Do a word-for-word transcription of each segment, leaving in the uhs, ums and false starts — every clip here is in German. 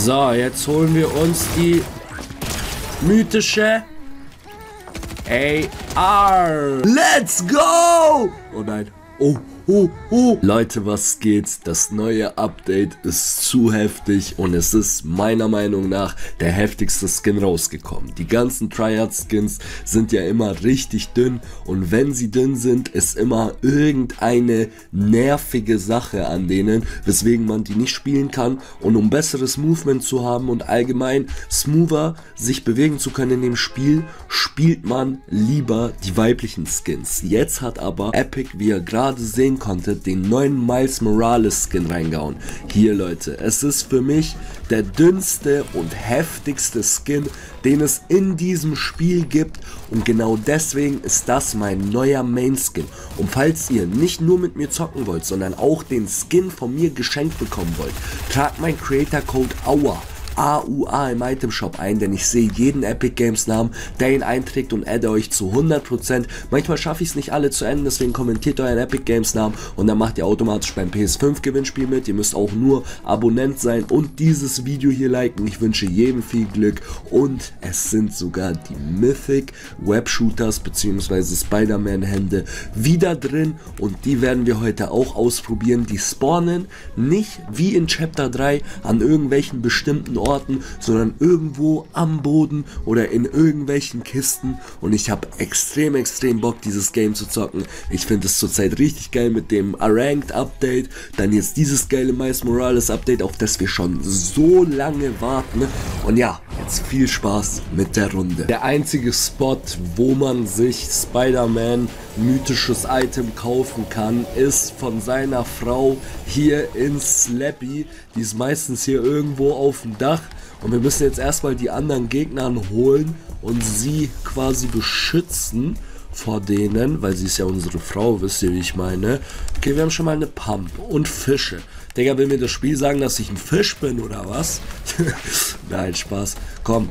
So, jetzt holen wir uns die mythische A R. Let's go! Oh nein. Oh, oh, oh. Leute, was geht? Das neue Update ist zu heftig und es ist meiner Meinung nach der heftigste Skin rausgekommen. Die ganzen Triad-Skins sind ja immer richtig dünn und wenn sie dünn sind, ist immer irgendeine nervige Sache an denen, weswegen man die nicht spielen kann. Und um besseres Movement zu haben und allgemein smoother sich bewegen zu können in dem Spiel, spielt man lieber die weiblichen Skins. Jetzt hat aber Epic, wie ihr gerade sehen konntet, den neuen Miles Morales Skin reingehauen. Hier, Leute, es ist für mich der dünnste und heftigste Skin, den es in diesem Spiel gibt, und genau deswegen ist das mein neuer Main Skin. Und falls ihr nicht nur mit mir zocken wollt, sondern auch den Skin von mir geschenkt bekommen wollt, tragt mein Creator Code A U A A U A im Item Shop ein, denn ich sehe jeden Epic Games Namen, der ihn einträgt, und adde euch zu hundert Prozent. Manchmal schaffe ich es nicht alle zu enden, deswegen kommentiert euren Epic Games Namen und dann macht ihr automatisch beim P S fünf Gewinnspiel mit. Ihr müsst auch nur Abonnent sein und dieses Video hier liken. Ich wünsche jedem viel Glück, und es sind sogar die Mythic Web Shooters bzw. Spider-Man Hände wieder drin, und die werden wir heute auch ausprobieren. Die spawnen nicht wie in Chapter drei an irgendwelchen bestimmten Orten, sondern irgendwo am Boden oder in irgendwelchen Kisten, und ich habe extrem extrem Bock, dieses Game zu zocken. Ich finde es zurzeit richtig geil mit dem Ranked Update, dann jetzt dieses geile Miles Morales Update, auf das wir schon so lange warten, und ja, jetzt viel Spaß mit der Runde. Der einzige Spot, wo man sich Spider-Man mythisches Item kaufen kann, ist von seiner Frau hier in Slappy. Die ist meistens hier irgendwo auf dem Dach, und wir müssen jetzt erstmal die anderen Gegnern holen und sie quasi beschützen vor denen, weil sie ist ja unsere Frau, wisst ihr, wie ich meine. Okay, wir haben schon mal eine Pump und Fische. Digga, will mir das Spiel sagen, dass ich ein Fisch bin oder was? Nein, Spaß. Komm.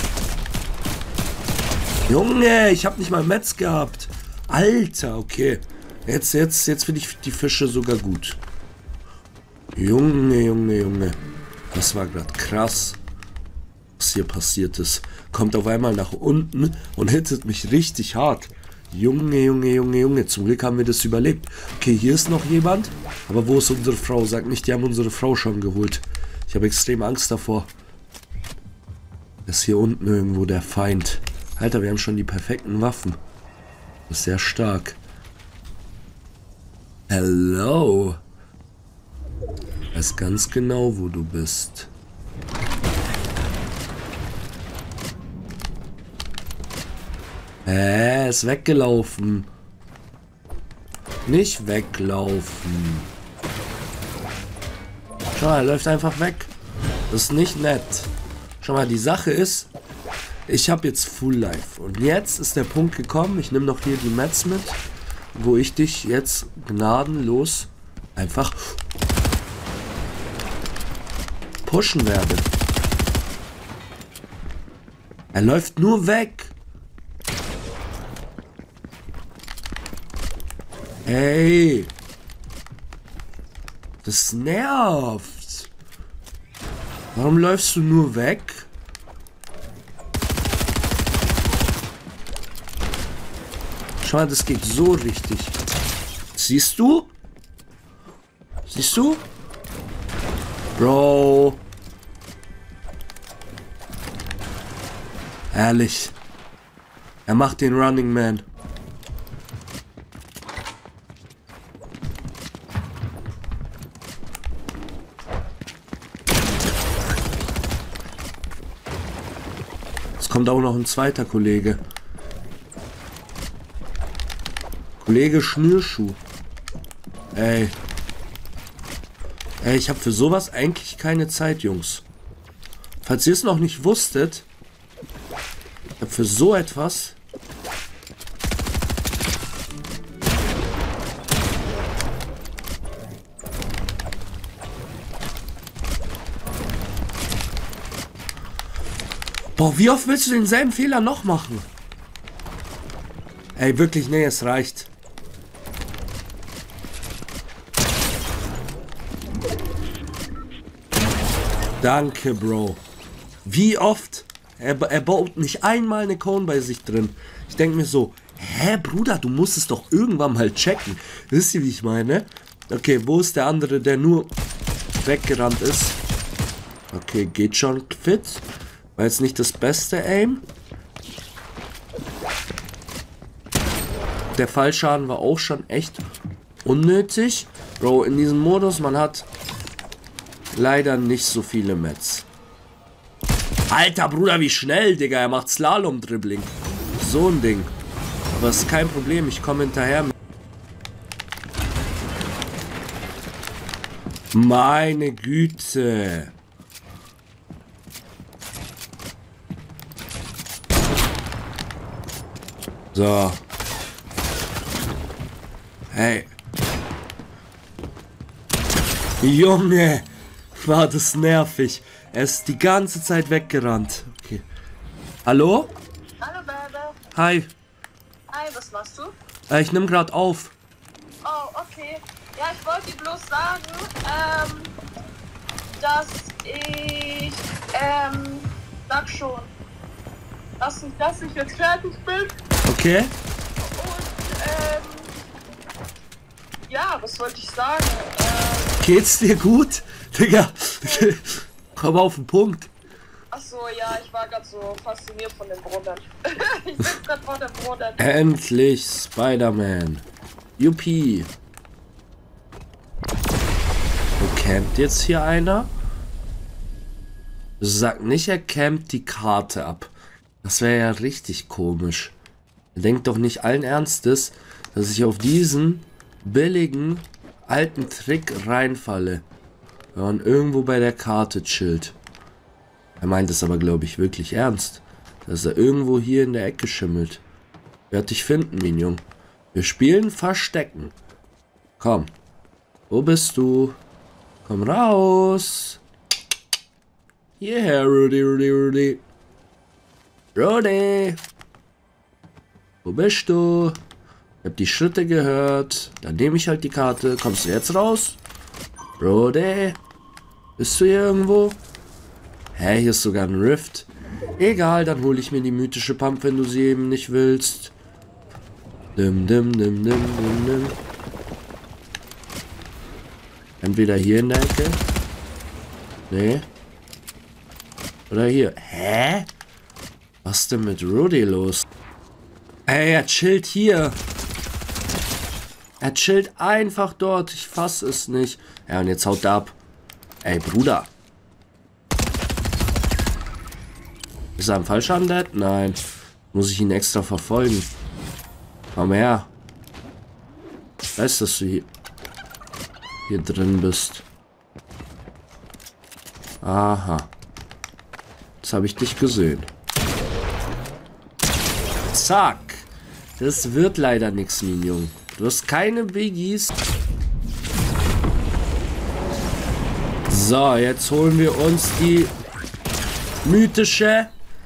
Junge, ich habe nicht mal Metz gehabt. Alter, okay. Jetzt, jetzt, jetzt finde ich die Fische sogar gut. Junge, Junge, Junge. Das war gerade krass, was hier passiert ist. Kommt auf einmal nach unten und hittet mich richtig hart. Junge, Junge, Junge, Junge. Zum Glück haben wir das überlebt. Okay, hier ist noch jemand. Aber wo ist unsere Frau? Sag nicht, die haben unsere Frau schon geholt. Ich habe extrem Angst davor. Ist hier unten irgendwo der Feind. Alter, wir haben schon die perfekten Waffen. Das ist sehr stark. Hello. Ich weiß ganz genau, wo du bist. Hä, ist weggelaufen. Nicht weglaufen. Schau mal, er läuft einfach weg. Das ist nicht nett. Schau mal, die Sache ist, ich habe jetzt Full Life. Und jetzt ist der Punkt gekommen, ich nehme noch hier die Mets mit, wo ich dich jetzt gnadenlos einfach pushen werde. Er läuft nur weg. Ey. Das nervt. Warum läufst du nur weg? Schau mal, das geht so richtig. Siehst du? Siehst du? Bro. Ehrlich. Er macht den Running Man. Es kommt auch noch ein zweiter Kollege. Kollege Schnürschuh. Ey. Ey, ich habe für sowas eigentlich keine Zeit, Jungs. Falls ihr es noch nicht wusstet, ich habe für so etwas Boah, wie oft willst du denselben Fehler noch machen? Ey, wirklich, nee, es reicht. Danke, Bro. Wie oft? Er, er baut nicht einmal eine Cone bei sich drin. Ich denke mir so, hä, Bruder, du musst es doch irgendwann mal checken. Wisst ihr, wie ich meine? Okay, wo ist der andere, der nur weggerannt ist? Okay, geht schon fit. War jetzt nicht das beste Aim. Der Fallschaden war auch schon echt unnötig. Bro, in diesem Modus, man hat leider nicht so viele Mets. Alter Bruder, wie schnell, Digga. Er macht Slalom-Dribbling. So ein Ding. Aber ist kein Problem, ich komme hinterher. Meine Güte. So. Hey. Junge. War das nervig. Er ist die ganze Zeit weggerannt. Okay. Hallo? Hallo, Baby. Hi. Hi, was machst du? Äh, ich nehme gerade auf. Oh, okay. Ja, ich wollte dir bloß sagen, ähm, dass ich, ähm, sag schon, dass ich, dass ich jetzt fertig bin. Okay. Und, ähm, ja, was wollte ich sagen? Ähm, Geht's dir gut? Digga, komm auf den Punkt. Achso, ja, ich war gerade so fasziniert von dem Brunnen. Ich sitze gerade vor dem Brunnen. Endlich Spider-Man. Yuppie. Wo campt jetzt hier einer? Sag nicht, er campt die Karte ab. Das wäre ja richtig komisch. Er denkt doch nicht allen Ernstes, dass ich auf diesen billigen alten Trick reinfalle. Wenn man irgendwo bei der Karte chillt. Er meint es aber, glaube ich, wirklich ernst. Dass er irgendwo hier in der Ecke schimmelt. Ich werde dich finden, Minion. Wir spielen Verstecken. Komm. Wo bist du? Komm raus. Hierher, Rudy, Rudy, Rudy. Rudy. Wo bist du? Ich hab die Schritte gehört. Dann nehme ich halt die Karte. Kommst du jetzt raus? Rudy. Bist du hier irgendwo? Hä, hier ist sogar ein Rift. Egal, dann hole ich mir die mythische Pump, wenn du sie eben nicht willst. Dim, dim, dim, dim, dim, dim. Entweder hier in der Ecke. Nee. Oder hier. Hä? Was ist denn mit Rudy los? Ey, er chillt hier. Er chillt einfach dort. Ich fass es nicht. Ja, und jetzt haut er ab. Ey, Bruder. Ist er am Fallschaden dead? Nein. Muss ich ihn extra verfolgen. Komm her. Ich weiß, dass du hier, hier drin bist. Aha. Jetzt habe ich dich gesehen. Zack. Das wird leider nichts, Minion. Du hast keine Biggies. So, jetzt holen wir uns die mythische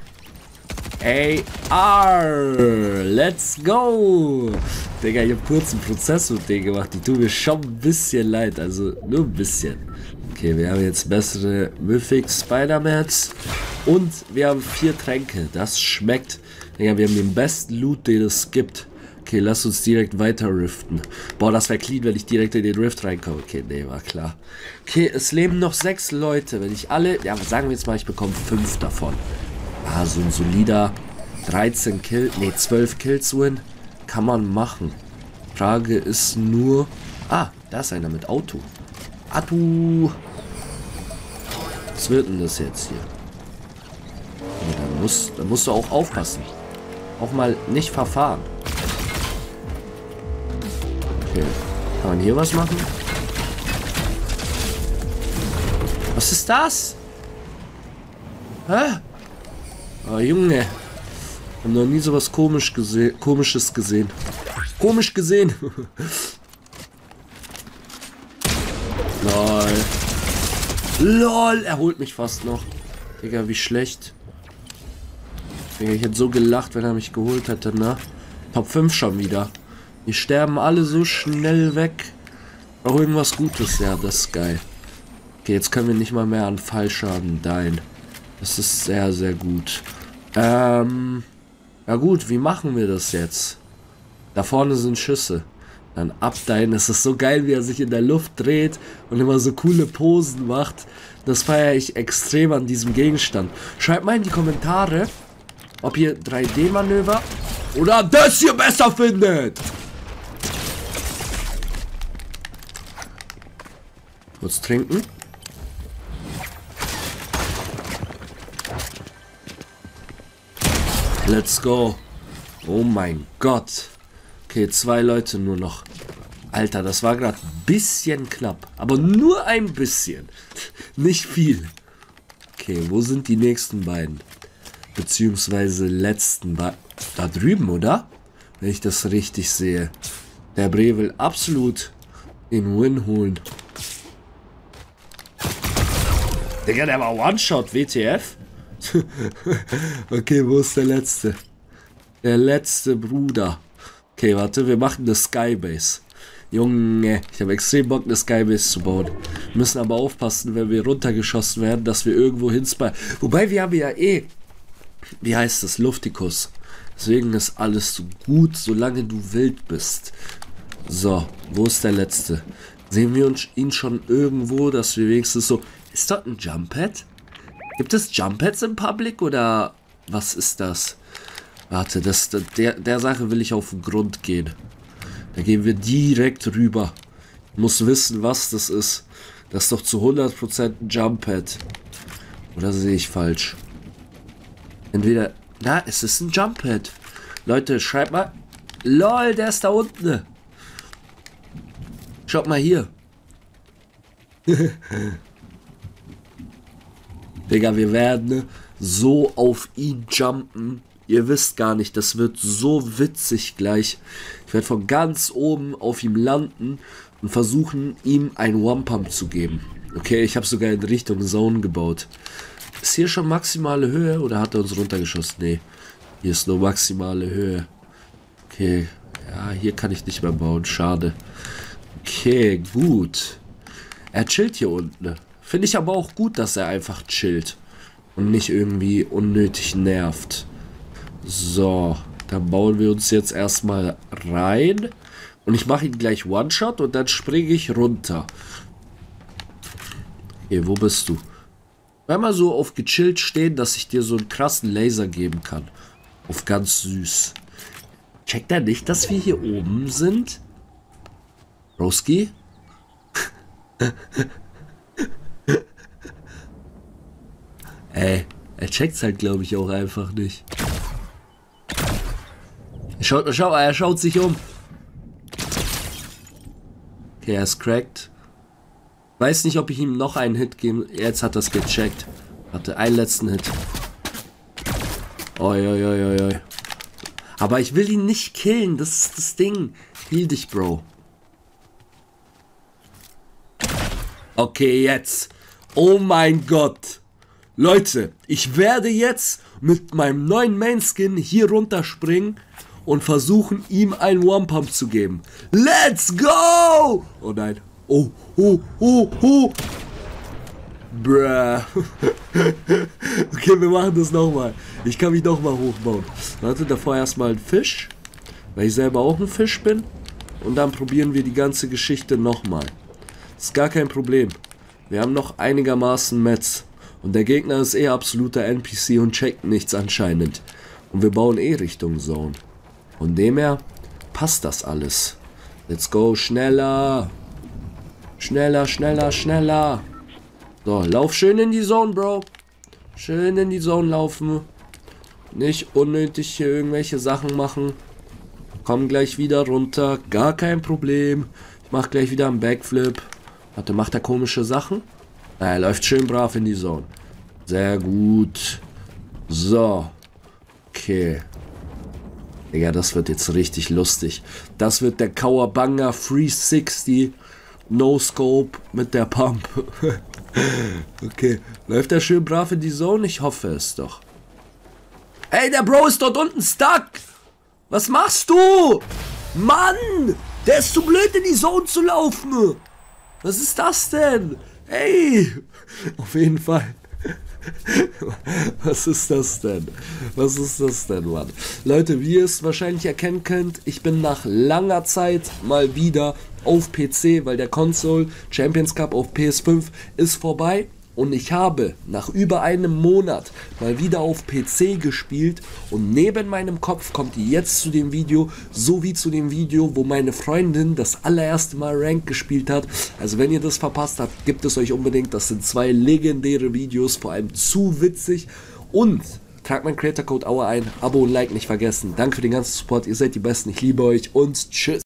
A R. Let's go. Digga, ich hab kurz einen Prozess mit denen gemacht. Die tun mir schon ein bisschen leid. Also nur ein bisschen. Okay, wir haben jetzt bessere Mythic Spider-Mans. Und wir haben vier Tränke. Das schmeckt. Digga, wir haben den besten Loot, den es gibt. Okay, lass uns direkt weiter riften. Boah, das wäre clean, wenn ich direkt in den Rift reinkomme. Okay, nee, war klar. Okay, es leben noch sechs Leute. Wenn ich alle... Ja, sagen wir jetzt mal, ich bekomme fünf davon. Ah, so ein solider dreizehn Kill... Nee, zwölf Kills Win. Kann man machen. Frage ist nur... Ah, da ist einer mit Auto. Auto. Was wird denn das jetzt hier? Ja, da, musst, da musst du auch aufpassen. Auch mal nicht verfahren. Okay. Kann man hier was machen? Was ist das? Hä? Oh, Junge. Ich habe noch nie sowas komisch gese komisches gesehen. Komisch gesehen. Lol. Lol. Er holt mich fast noch. Digga, wie schlecht. Digga, ich hätte so gelacht, wenn er mich geholt hätte, ne? Top fünf schon wieder. Die sterben alle so schnell weg. Auch irgendwas Gutes, ja, das ist geil. Okay, jetzt können wir nicht mal mehr an Fallschaden dying. Das ist sehr, sehr gut. Ähm, ja gut, wie machen wir das jetzt? Da vorne sind Schüsse. Dann abdying. Es ist so geil, wie er sich in der Luft dreht und immer so coole Posen macht. Das feiere ich extrem an diesem Gegenstand. Schreibt mal in die Kommentare, ob ihr drei D-Manöver oder das hier besser findet. Kurz trinken. Let's go. Oh mein Gott. Okay, zwei Leute nur noch. Alter, das war gerade ein bisschen knapp. Aber nur ein bisschen. Nicht viel. Okay, wo sind die nächsten beiden? Beziehungsweise letzten beiden. Da drüben, oder? Wenn ich das richtig sehe. Der Bre will absolut den Win holen. Digga, der war One-Shot, W T F? Okay, wo ist der letzte? Der letzte Bruder. Okay, warte, wir machen eine Skybase. Junge, ich habe extrem Bock, eine Skybase zu bauen. Wir müssen aber aufpassen, wenn wir runtergeschossen werden, dass wir irgendwo hinsparen. Wobei, wir haben ja eh, wie heißt das, Luftikus. Deswegen ist alles so gut, solange du wild bist. So, wo ist der letzte? Sehen wir uns ihn schon irgendwo, dass wir wenigstens so... Ist dort ein Jump Pad? Gibt es Jump Pads im Public oder was ist das? Warte, das, der, der Sache will ich auf den Grund gehen. Da gehen wir direkt rüber. Ich muss wissen, was das ist. Das ist doch zu hundert Prozent ein Jump Pad. Oder sehe ich falsch? Entweder... Na, es ist ein Jump Pad. Leute, schreibt mal... LOL, der ist da unten. Schaut mal hier. Digga, wir werden so auf ihn jumpen. Ihr wisst gar nicht, das wird so witzig gleich. Ich werde von ganz oben auf ihm landen und versuchen, ihm einen One-Pump zu geben. Okay, ich habe sogar in Richtung Zone gebaut. Ist hier schon maximale Höhe oder hat er uns runtergeschossen? Nee, hier ist nur maximale Höhe. Okay, ja, hier kann ich nicht mehr bauen, schade. Okay, gut. Er chillt hier unten. Finde ich aber auch gut, dass er einfach chillt und nicht irgendwie unnötig nervt. So, dann bauen wir uns jetzt erstmal rein. Und ich mache ihn gleich One-Shot und dann springe ich runter. Okay, wo bist du? Bleib mal so auf gechillt stehen, dass ich dir so einen krassen Laser geben kann. Auf ganz süß. Checkt er nicht, dass wir hier oben sind? Broski? Ey, er checkt's halt, glaube ich, auch einfach nicht. Schaut, schau, er schaut sich um. Okay, er ist cracked. Weiß nicht, ob ich ihm noch einen Hit gebe. Jetzt hat er es gecheckt. Hatte einen letzten Hit. Oi, oi, oi, oi, oi. Aber ich will ihn nicht killen. Das ist das Ding. Heal dich, Bro. Okay, jetzt. Oh mein Gott. Leute, ich werde jetzt mit meinem neuen Main-Skin hier runterspringen und versuchen, ihm einen One-Pump zu geben. Let's go! Oh nein. Oh, oh, oh, oh. Bruh. Okay, wir machen das nochmal. Ich kann mich nochmal hochbauen. Warte, davor erstmal ein Fisch, weil ich selber auch ein Fisch bin. Und dann probieren wir die ganze Geschichte nochmal. Ist gar kein Problem. Wir haben noch einigermaßen Mets. Und der Gegner ist eh absoluter N P C und checkt nichts anscheinend. Und wir bauen eh Richtung Zone. Von dem her passt das alles. Let's go, schneller. Schneller, schneller, schneller. So, lauf schön in die Zone, Bro. Schön in die Zone laufen. Nicht unnötig hier irgendwelche Sachen machen. Komm gleich wieder runter. Gar kein Problem. Ich mach gleich wieder einen Backflip. Warte, macht er komische Sachen? Er läuft schön brav in die Zone. Sehr gut. So. Okay. Digga, das wird jetzt richtig lustig. Das wird der Kawabanga dreihundertsechzig No Scope mit der Pump. Okay. Läuft er schön brav in die Zone? Ich hoffe es doch. Ey, der Bro ist dort unten stuck. Was machst du? Mann! Der ist zu blöd in die Zone zu laufen. Was ist das denn? Ey, auf jeden Fall. Was ist das denn? Was ist das denn, Mann? Leute, wie ihr es wahrscheinlich erkennen könnt, ich bin nach langer Zeit mal wieder auf P C, weil der Console Champions Cup auf P S fünf ist vorbei. Und ich habe nach über einem Monat mal wieder auf P C gespielt und neben meinem Kopf kommt ihr jetzt zu dem Video, sowie zu dem Video, wo meine Freundin das allererste Mal Ranked gespielt hat. Also wenn ihr das verpasst habt, gebt es euch unbedingt. Das sind zwei legendäre Videos, vor allem zu witzig. Und tragt meinen Creator Code A U R ein, Abo und Like nicht vergessen. Danke für den ganzen Support, ihr seid die Besten, ich liebe euch und tschüss.